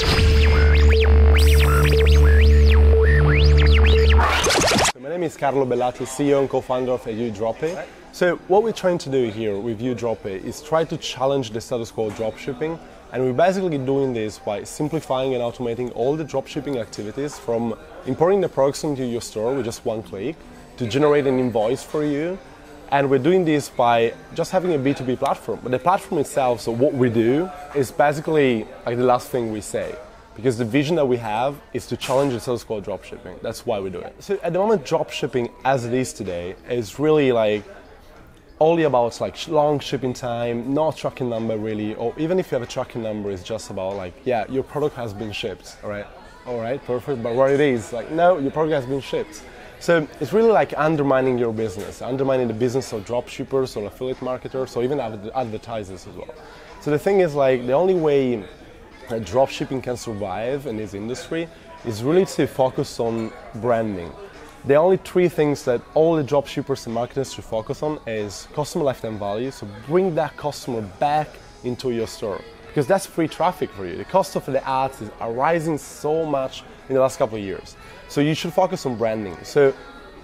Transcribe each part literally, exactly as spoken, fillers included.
My name is Carlo Bellati, C E O and co-founder of YouDropit. So what we're trying to do here with YouDropit is try to challenge the status quo of dropshipping, and we're basically doing this by simplifying and automating all the dropshipping activities, from importing the products into your store with just one click to generate an invoice for you. And we're doing this by just having a B two B platform. But the platform itself, so what we do, is basically like the last thing we say. Because the vision that we have is to challenge the status quo of dropshipping. That's why we do it. So at the moment, dropshipping as it is today is really like only about like long shipping time, no tracking number really, or even if you have a tracking number, it's just about like, yeah, your product has been shipped, all right? All right, perfect, but where it is, like, no, your product has been shipped. So it's really like undermining your business, undermining the business of dropshippers or affiliate marketers or even advertisers as well. So the thing is, like, the only way that dropshipping can survive in this industry is really to focus on branding. The only three things that all the dropshippers and marketers should focus on is customer lifetime value, so bring that customer back into your store, because that's free traffic for you. The cost of the ads is rising so much in the last couple of years. So you should focus on branding. So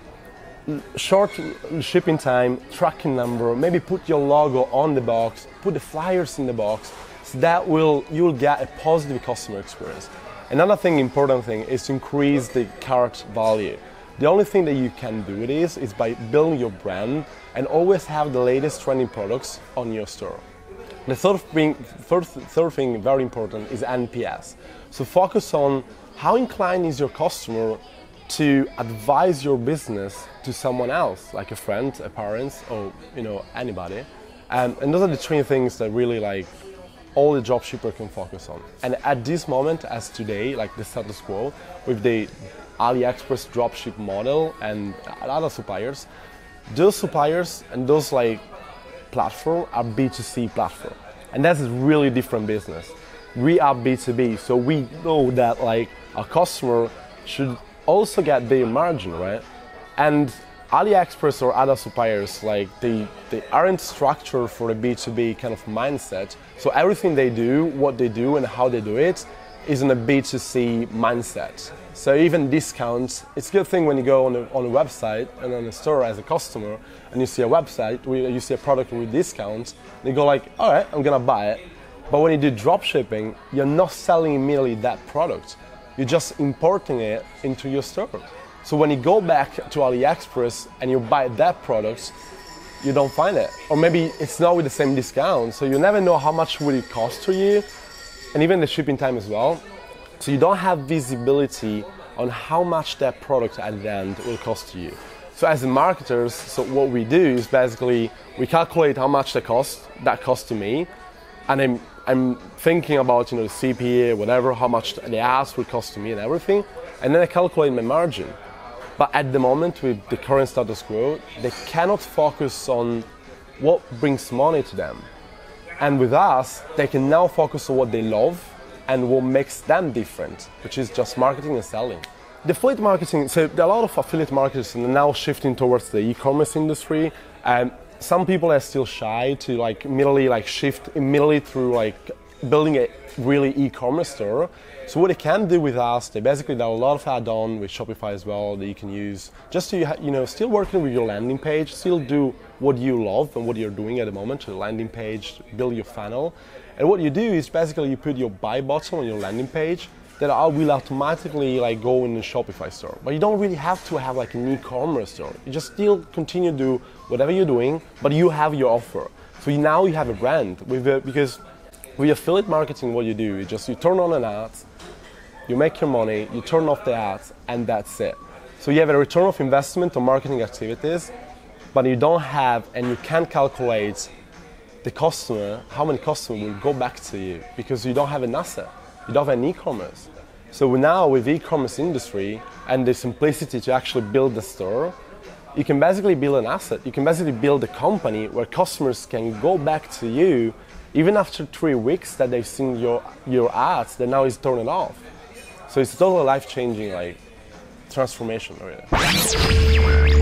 short shipping time, tracking number, maybe put your logo on the box, put the flyers in the box, so that will, you will get a positive customer experience. Another thing, important thing, is to increase the cart value. The only thing that you can do with this is by building your brand and always have the latest trending products on your store. The third thing, third, third thing, very important, is N P S. So focus on how inclined is your customer to advise your business to someone else, like a friend, a parent, or you know anybody. And, and those are the three things that really like all the dropshipper can focus on. And at this moment, as today, like the status quo with the AliExpress dropship model and other suppliers, those suppliers and those like platform are B two C platform, and that's a really different business. We are B two B, so we know that like our customer should also get their margin, right? And AliExpress or other suppliers, like they, they aren't structured for a B two B kind of mindset. So everything they do, what they do and how they do it is in a B two C mindset. So even discounts, it's a good thing when you go on a, on a website and on a store as a customer and you see a website, where you see a product with discounts, and you go like, all right, I'm gonna buy it. But when you do drop shipping, you're not selling immediately that product. You're just importing it into your store. So when you go back to AliExpress and you buy that product, you don't find it. Or maybe it's not with the same discount, so you never know how much will it cost to you, and even the shipping time as well. So you don't have visibility on how much that product at the end will cost to you. So as marketers, so what we do is basically we calculate how much that cost, that cost to me, and I'm, I'm thinking about you know the C P A, whatever, how much the ads will cost to me and everything, and then I calculate my margin. But at the moment, with the current status quo, they cannot focus on what brings money to them. And with us, they can now focus on what they love and what makes them different, which is just marketing and selling. The affiliate marketing, so there are a lot of affiliate marketers and now shifting towards the e-commerce industry. Um, some people are still shy to like immediately like shift immediately through like building a really e-commerce store. So what they can do with us, they basically there are a lot of add-on with Shopify as well that you can use just to you know still working with your landing page, still do what you love and what you're doing at the moment, the landing page, build your funnel. And what you do is basically you put your buy button on your landing page that will automatically like go in the Shopify store. But you don't really have to have like an e-commerce store. You just still continue to do whatever you're doing, but you have your offer. So you, now you have a brand with a, because with affiliate marketing, what you do is just you turn on an ad, you make your money, you turn off the ads, and that's it. So you have a return of investment on marketing activities, but you don't have and you can't calculate the customer, how many customers will go back to you because you don't have an asset, you don't have an e-commerce. So now with the e-commerce industry and the simplicity to actually build the store, you can basically build an asset. You can basically build a company where customers can go back to you even after three weeks that they've seen your, your ads that now is turned off. So it's a total life-changing like transformation really.